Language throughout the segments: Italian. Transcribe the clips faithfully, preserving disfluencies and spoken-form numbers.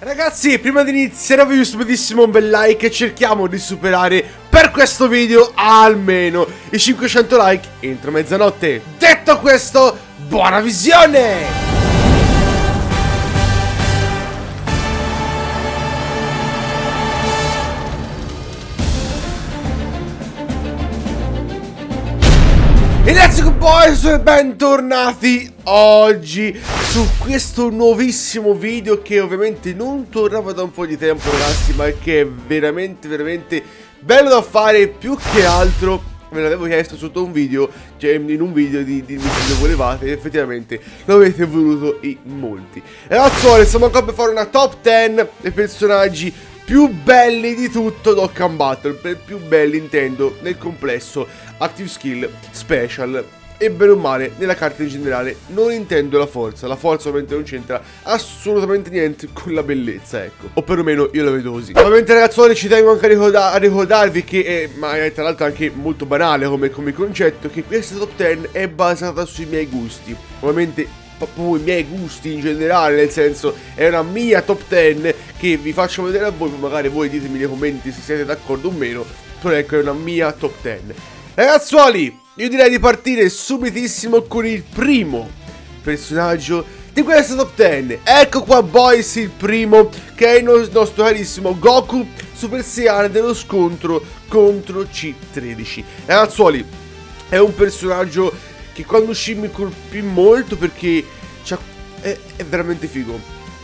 Ragazzi, prima di iniziare vi subitissimo un bel like e cerchiamo di superare per questo video almeno i cinquecento like entro mezzanotte. Detto questo, buona visione! E let's go boys, e bentornati oggi su questo nuovissimo video che ovviamente non tornava da un po' di tempo, ragazzi, ma che è veramente veramente bello da fare. Più che altro ve l'avevo chiesto sotto un video, cioè in un video di, di, di se lo volevate, ed effettivamente lo avete voluto in molti. Ragazzi, siamo qua per fare una top dieci dei personaggi più belli di tutto Dokkan Battle. Per più belli intendo nel complesso Active Skill, Special e bene o male nella carta in generale. Non intendo la forza, la forza ovviamente non c'entra assolutamente niente con la bellezza, ecco, o perlomeno io la vedo così. Ovviamente ragazzi, ci tengo anche a, ricorda a ricordarvi che è, ma è tra l'altro anche molto banale come, come concetto, che questa top dieci è basata sui miei gusti. Ovviamente proprio i miei gusti in generale, nel senso è una mia top dieci che vi faccio vedere a voi, magari voi ditemi nei commenti se siete d'accordo o meno, però ecco, è una mia top dieci. Ragazzuoli, io direi di partire subitissimo con il primo personaggio di questa top dieci. Ecco qua boys, il primo, che è il nostro carissimo Goku Super Saiyan dello scontro contro C tredici. Ragazzuoli, è un personaggio che quando uscì mi colpì molto perché è, è veramente figo.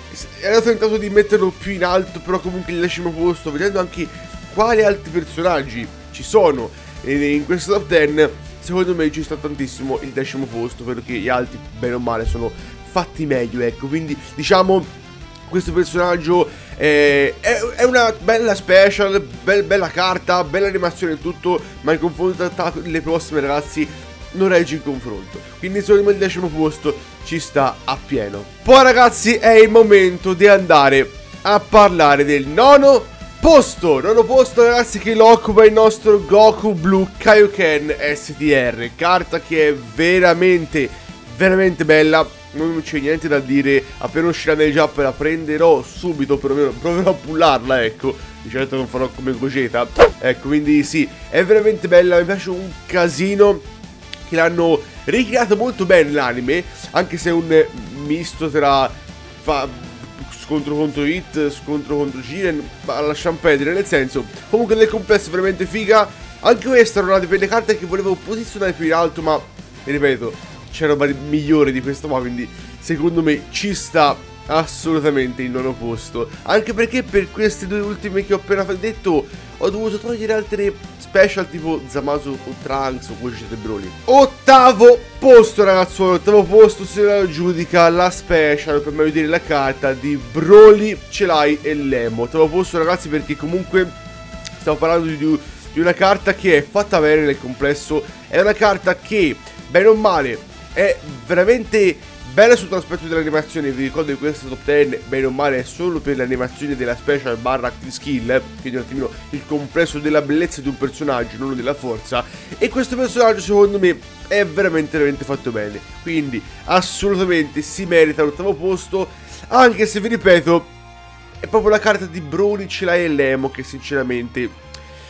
Ero tentato di metterlo più in alto, però comunque il decimo posto, vedendo anche quali altri personaggi ci sono in questa top dieci, secondo me ci sta tantissimo il decimo posto, perché gli altri bene o male sono fatti meglio, ecco. Quindi diciamo questo personaggio è, è, è una bella special, be bella carta, bella animazione e tutto, ma in confronto alle prossime, ragazzi, non regge il confronto. Quindi secondo me il decimo posto ci sta appieno. Poi ragazzi, è il momento di andare a parlare del nono posto. Nono posto, ragazzi, che lo occupa il nostro Goku Blue Kaioken S T R. Carta che è veramente veramente bella, non c'è niente da dire. Appena uscirà nel Giappone la prenderò subito, perlomeno proverò a pullarla, ecco. Di certo non farò come Gogeta, ecco. Quindi sì, è veramente bella, mi piace un casino che l'hanno ricreato molto bene l'anime, anche se è un misto tra fa, scontro contro Hit, scontro contro Jiren, ma lasciamo perdere, nel senso, comunque nel complesso veramente figa. Anche questa era una delle carte che volevo posizionare più in alto, ma ripeto, c'è roba migliore di questo qua, quindi secondo me ci sta assolutamente il nono posto. Anche perché per queste due ultime che ho appena detto ho dovuto togliere altre special tipo Zamasu o Trunks o Gogeta e Broly. Ottavo posto, ragazzi, ottavo posto se la giudica la special, per meglio dire la carta di Broly, Celai e Lemo. Ottavo posto, ragazzi, perché comunque stiamo parlando di, di una carta che è fatta bene nel complesso. È una carta che, bene o male, è veramente bella sotto l'aspetto dell'animazione. Vi ricordo che questa top dieci, bene o male, è solo per l'animazione della special barra active skill, eh? Quindi un attimino il complesso della bellezza di un personaggio, non della forza. E questo personaggio secondo me è veramente veramente fatto bene, quindi assolutamente si merita l'ottavo posto. Anche se vi ripeto, è proprio la carta di Broly, Celai e Lemo che sinceramente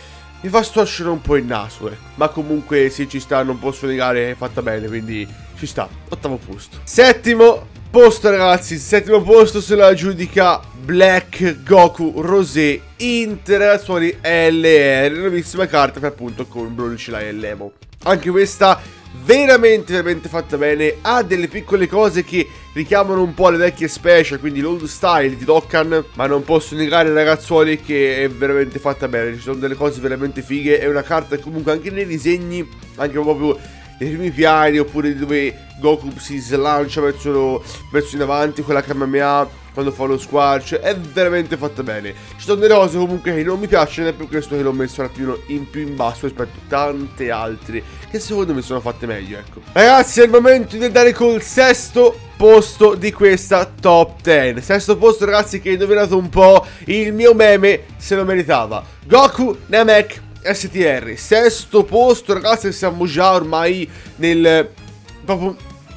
mi fa storcere un po' il naso, eh. Ma comunque se ci sta, non posso negare, è fatta bene, quindi ci sta. Ottavo posto. Settimo posto, ragazzi. Settimo posto se la giudica Black Goku Rosé Interazioni L R. Nuovissima carta per appunto con Broly, Celai e Lemo. Anche questa veramente veramente fatta bene. Ha delle piccole cose che richiamano un po' le vecchie special, quindi l'old style di Dokkan, ma non posso negare, ragazzuoli, che è veramente fatta bene. Ci sono delle cose veramente fighe. È una carta che comunque anche nei disegni, anche proprio nei primi piani, oppure dove Goku si slancia verso, verso in avanti con la Kamehameha quando fa lo squarch, è veramente fatta bene. Ci sono delle cose comunque che non mi piacciono, ed è per questo che l'ho messo un attimino in più in basso rispetto a tante altre che secondo me sono fatte meglio, ecco. Ragazzi, è il momento di andare col sesto posto di questa top dieci. Sesto posto, ragazzi, che indovinato un po', il mio meme se lo meritava. Goku Namek S T R. Sesto posto, ragazzi, siamo già ormai nel proprio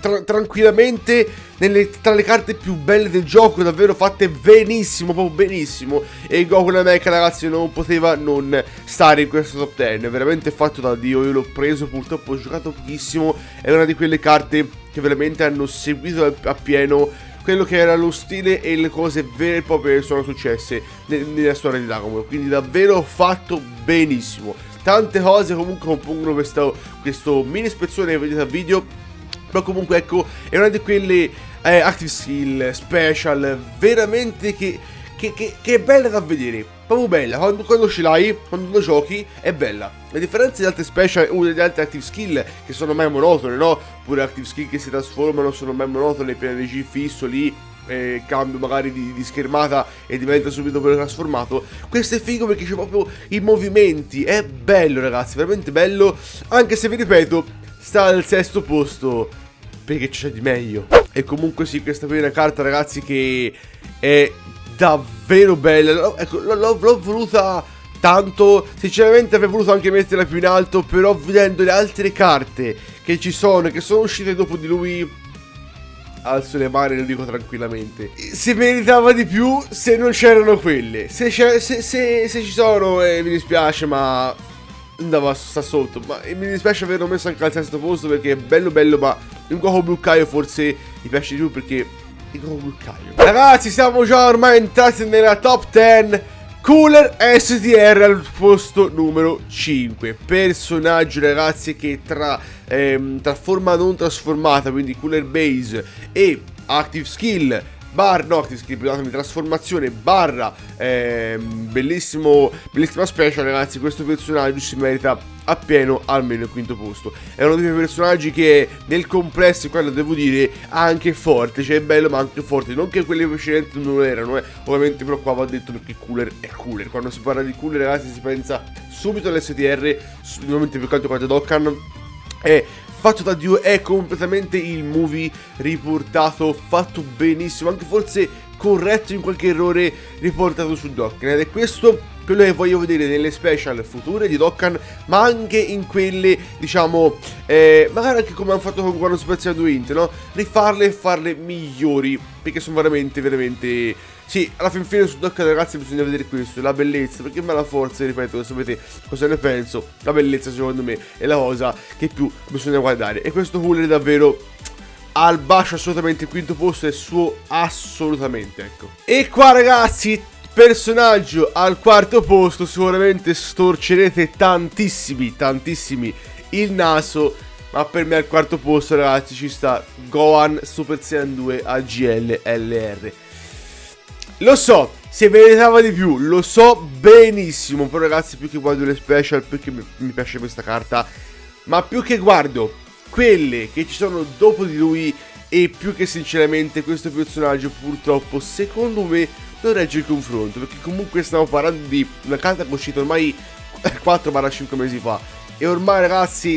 tra tranquillamente nelle, tra le carte più belle del gioco, davvero fatte benissimo, proprio benissimo. E Goku Namek, ragazzi, non poteva non stare in questo top dieci, è veramente fatto da Dio. Io l'ho preso, purtroppo ho giocato pochissimo, è una di quelle carte che veramente hanno seguito appieno quello che era lo stile e le cose vere e proprie che sono successe nella storia di Dragon Ball. Quindi davvero fatto benissimo. Tante cose comunque compongono questo, questo mini ispezione che vedete a video. Però comunque ecco, è una di quelle eh, active skill, special, veramente che, che, che, che è bella da vedere. Proprio bella, quando, quando ce l'hai, quando lo giochi, è bella. A differenza di altre special, una delle altre active skill che sono mai monotone, no? Pure active skill che si trasformano sono mai monotone, P N G fisso lì, eh, cambio magari di, di schermata e diventa subito quello trasformato. Questo è figo perché c'è proprio i movimenti, è bello ragazzi, veramente bello. Anche se vi ripeto, sta al sesto posto perché c'è di meglio. E comunque sì, questa qui è una carta ragazzi che è davvero bella. Ecco, l'ho voluta tanto. Sinceramente avrei voluto anche metterla più in alto, però vedendo le altre carte che ci sono, che sono uscite dopo di lui, alzo le mani e lo dico tranquillamente, si meritava di più se non c'erano quelle. Se, se, se, se ci sono, eh, mi dispiace, ma andava sta sotto. Ma mi dispiace averlo messo anche al sesto posto perché è bello bello, ma il Goku Bluccaio forse mi piace di più perché il Goku Bluccaio. Ragazzi, siamo già ormai entrati nella top dieci. Cooler S T R al posto numero cinque. Personaggio ragazzi che tra, ehm, tra forma non trasformata, quindi Cooler Base, e Active Skill bar, no, Active Skill, scusatemi, trasformazione barra ehm, bellissimo, bellissima special ragazzi. Questo personaggio si merita appieno almeno il quinto posto. È uno dei miei personaggi che nel complesso, quello devo dire, anche forte, cioè è bello ma anche forte. Non che quelli precedenti non lo erano, eh. Ovviamente però qua va detto perché Cooler è Cooler. Quando si parla di Cooler ragazzi si pensa subito all'S T R, ovviamente per quanto riguarda Dokkan. È fatto da Dio, è completamente il movie riportato, fatto benissimo, anche forse corretto in qualche errore riportato su Dokkan. Ed è questo quello che voglio vedere nelle special future di Dokkan, ma anche in quelle, diciamo, eh, magari anche come hanno fatto con quando Spezia due Int, no? Rifarle e farle migliori, perché sono veramente, veramente... Sì, alla fin fine su Dokkan ragazzi bisogna vedere questo, la bellezza, perché ma la forza, ripeto, sapete cosa ne penso, la bellezza secondo me è la cosa che più bisogna guardare. E questo Cooler è davvero al bacio assolutamente, il quinto posto è suo assolutamente, ecco. E qua ragazzi, personaggio al quarto posto, sicuramente storcerete tantissimi, tantissimi il naso, ma per me al quarto posto ragazzi ci sta Gohan Super Saiyan due A G L L R. Lo so, si meritava di più, lo so benissimo, però ragazzi più che guardo le special, perché mi, mi piace questa carta, ma più che guardo quelle che ci sono dopo di lui, e più che sinceramente questo personaggio purtroppo secondo me non regge il confronto, perché comunque stiamo parlando di una carta che è uscita ormai quattro cinque mesi fa, e ormai ragazzi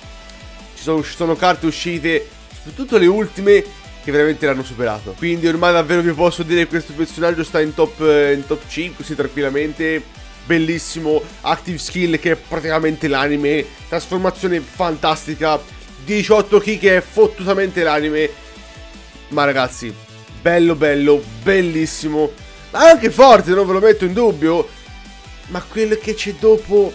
ci sono, ci sono carte uscite, soprattutto le ultime, che veramente l'hanno superato. Quindi ormai davvero vi posso dire che questo personaggio sta in top, eh, in top cinque, sì, tranquillamente. Bellissimo, active skill che è praticamente l'anime, trasformazione fantastica, diciotto ki che è fottutamente l'anime. Ma ragazzi, bello bello, bellissimo, anche forte, non ve lo metto in dubbio, ma quello che c'è dopo,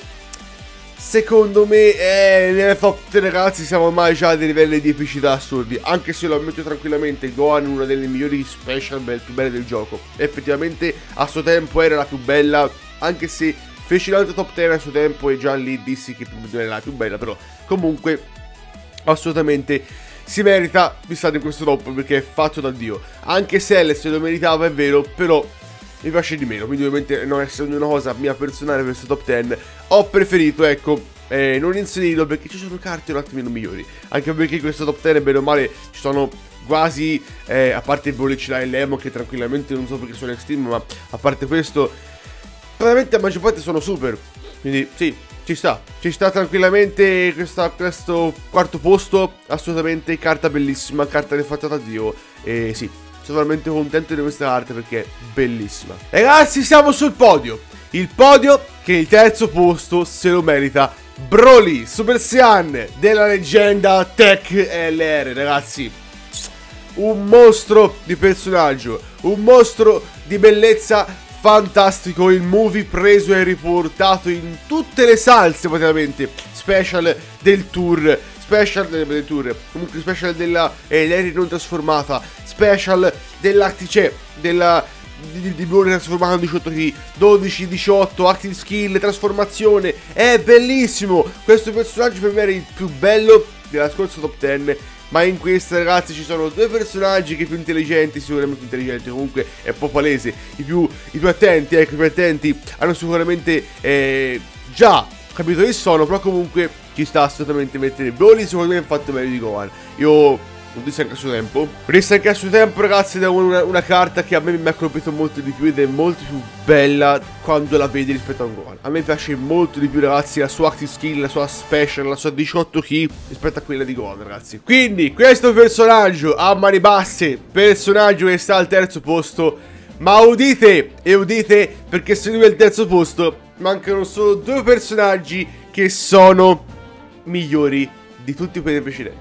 secondo me, eh, nelle top tre ragazzi siamo ormai già a dei livelli di epicità assurdi. Anche se lo ammetto tranquillamente, Gohan è una delle migliori special belle, più belle del gioco. Effettivamente a suo tempo era la più bella, anche se feci l'altro top dieci a suo tempo e già lì dissi che non era la più bella. Però comunque assolutamente si merita di stare in questo top perché è fatto da Dio. Anche se L se lo meritava, è vero, però mi piace di meno, quindi ovviamente non essendo una cosa mia personale per questo top dieci, ho preferito, ecco, eh, non inserirlo perché ci sono carte un attimino migliori. Anche perché questo top dieci, bene o male, ci sono quasi, eh, a parte il bollicina e l'emo che tranquillamente non so perché sono extreme, ma a parte questo, praticamente la maggior parte sono super. Quindi sì, ci sta, ci sta tranquillamente questa, questo quarto posto, assolutamente carta bellissima, carta rifatta da Dio, e sì, sono veramente contento di questa carta perché è bellissima. Ragazzi, siamo sul podio. Il podio che il terzo posto se lo merita Broly Super Saiyan della leggenda Tech L R, ragazzi. Un mostro di personaggio, un mostro di bellezza fantastico. Il movie preso e riportato in tutte le salse praticamente. Special del tour, special del, del tour, comunque special della eh, Larry non trasformata, special dell'Actice, della di, di Broly trasformato in diciotto K, dodici, diciotto, active skill, trasformazione. È bellissimo. Questo personaggio per me era il più bello della scorsa top dieci. Ma in questa, ragazzi, ci sono due personaggi che più intelligenti, sicuramente intelligenti, comunque è un po' palese. I più, i più attenti, ecco, i più attenti hanno sicuramente eh, già capito chi sono, però comunque ci sta assolutamente mettere Broly, secondo me è fatto meglio di Gohan. Io non disse anche a suo tempo. Disse anche a suo tempo, ragazzi, è una, una carta che a me mi ha colpito molto di più ed è molto più bella quando la vedi rispetto a un Gohan. A me piace molto di più, ragazzi, la sua active skill, la sua special, la sua diciotto K rispetto a quella di Gohan, ragazzi. Quindi questo personaggio a mani basse, personaggio che sta al terzo posto. Ma udite e udite, perché se lui è al terzo posto mancano solo due personaggi che sono migliori di tutti quelli precedenti.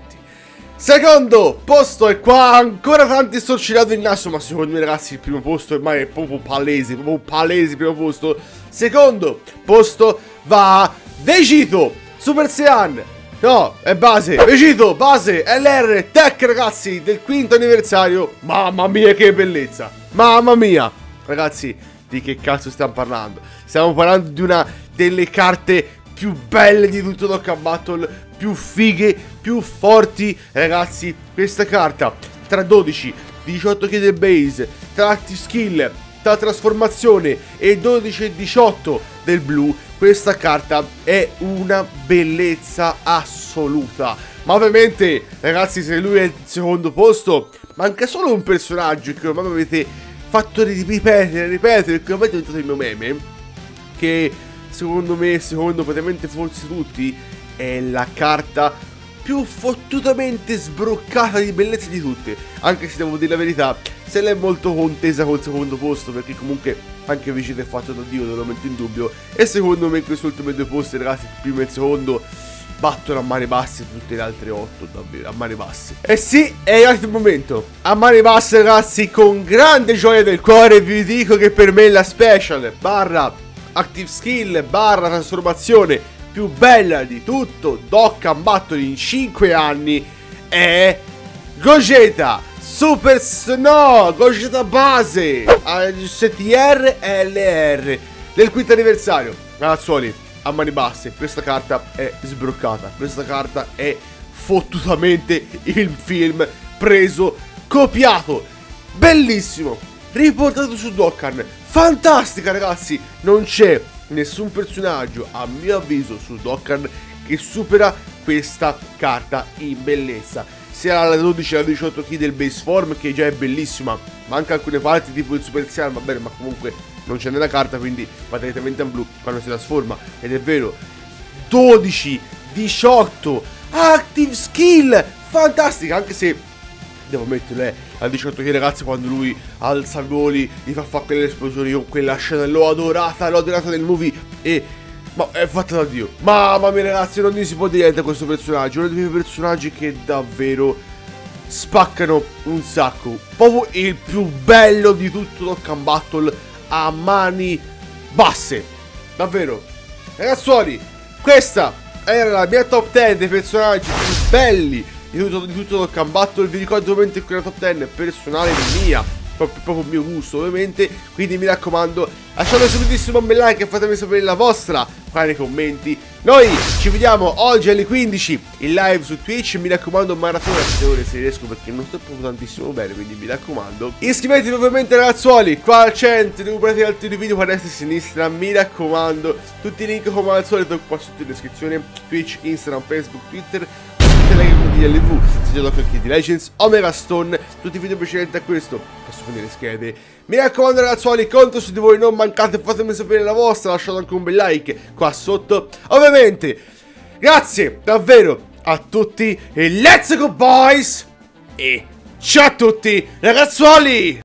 Secondo posto, e qua ancora tanti sto girando il naso, ma secondo me, ragazzi, il primo posto ormai è proprio palese, proprio palese il primo posto. Secondo posto va a Vegito Super Saiyan. No, è base, Vegito, base, L R, Tech, ragazzi, del quinto anniversario. Mamma mia che bellezza, mamma mia. Ragazzi, di che cazzo stiamo parlando? Stiamo parlando di una delle carte più belle di tutto Dokkan Battle, più fighe, più forti, ragazzi. Questa carta, tra dodici, diciotto K del base, tra active skill, tra trasformazione e dodici e diciotto del blu, questa carta è una bellezza assoluta. Ma ovviamente, ragazzi, se lui è il secondo posto, manca solo un personaggio che ormai avete fatto ripetere, ripetere, che ormai è diventato il mio meme, che secondo me, secondo praticamente forse tutti, è la carta più fottutamente sbroccata di bellezza di tutte. Anche se devo dire la verità, se l'è molto contesa col secondo posto, perché comunque anche Vegeta è fatto da Dio, non lo metto in dubbio. E secondo me in questi ultimi due posti, ragazzi, il primo e il secondo battono a mani basse tutte le altre otto, davvero, a mani basse. E sì, è arrivato il momento. A mani basse, ragazzi, con grande gioia del cuore vi dico che per me la special barra active skill barra trasformazione più bella di tutto Dokkan Battle in cinque anni è Gogeta Super no, Gogeta base S T R L R del quinto anniversario. Ragazzuoli, a mani basse, questa carta è sbroccata. Questa carta è fottutamente il film preso, copiato, bellissimo, riportato su Dokkan. Fantastica, ragazzi. Non c'è nessun personaggio, a mio avviso, su Dokkan che supera questa carta in bellezza. Sia la dodici e la diciotto K del base form, che già è bellissima, ma anche alcune parti tipo il Super Saiyan, va bene, ma comunque non c'è nella carta, quindi va direttamente in blu quando si trasforma. Ed è vero, dodici, diciotto, active skill, fantastica, anche se devo metterle al diciotto K, ragazzi, quando lui alza il voli, gli fa fare quelle esplosioni con quella scena, l'ho adorata, l'ho adorata nel movie e... ma è fatta da Dio. Mamma mia, ragazzi, non gli si può dire niente a questo personaggio. Uno dei miei personaggi che davvero spaccano un sacco. Proprio il più bello di tutto Dokkan Battle a mani basse. Davvero. Ragazzuoli, questa era la mia top dieci dei personaggi più belli di tutto, di tutto Dokkan Battle. Vi ricordo ovviamente che è una top dieci personale mia, proprio, proprio il mio gusto ovviamente, quindi mi raccomando, lasciate subitissimo un bel like e fatemi sapere la vostra qua nei commenti. Noi ci vediamo oggi alle quindici in live su Twitch, mi raccomando maratona sette ore se riesco, perché non sto proprio tantissimo bene, quindi mi raccomando. Iscrivetevi ovviamente, ragazzuoli, qua al centro, recuperate altri video qua a destra e a sinistra, mi raccomando. Tutti i link come al solito qua sotto in descrizione, Twitch, Instagram, Facebook, Twitter, di L V, se gioco anche di Legends, Omega Stone, tutti i video precedenti a questo, posso finire le schede. Mi raccomando, ragazzuoli, conto su di voi, non mancate, fatemi sapere la vostra, lasciate anche un bel like qua sotto. Ovviamente, grazie davvero a tutti e let's go boys! E ciao a tutti, ragazzuoli!